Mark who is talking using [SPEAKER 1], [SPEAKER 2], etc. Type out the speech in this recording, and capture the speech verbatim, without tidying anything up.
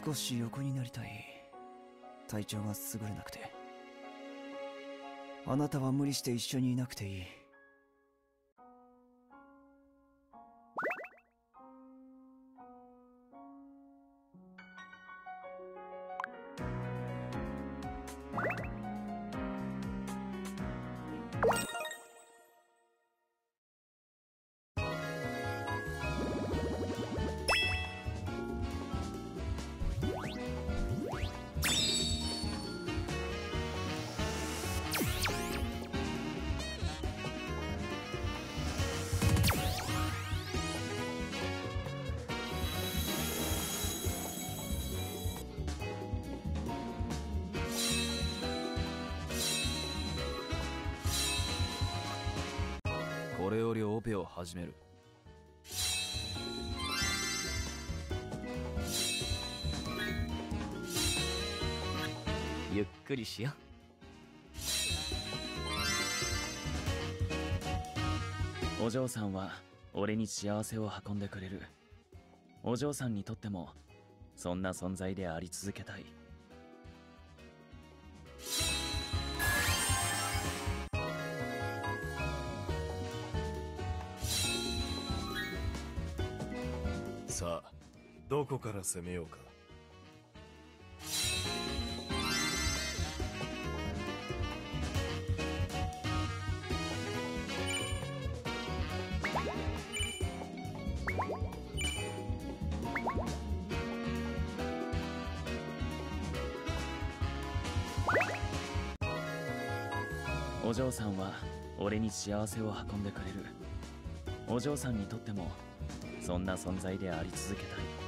[SPEAKER 1] 少し横になりたい。体調が優れなくて。あなたは無理して一緒にいなくていい。
[SPEAKER 2] これよりオペを始める。
[SPEAKER 3] ゆっくりしよう。お嬢さんは俺に幸せを運んでくれる。お嬢さんにとってもそんな存在であり続けたい。
[SPEAKER 4] さあ、どこから攻めようか。
[SPEAKER 3] お嬢さんは俺に幸せを運んでくれる。お嬢さんにとってもそんな存在であり続けたい。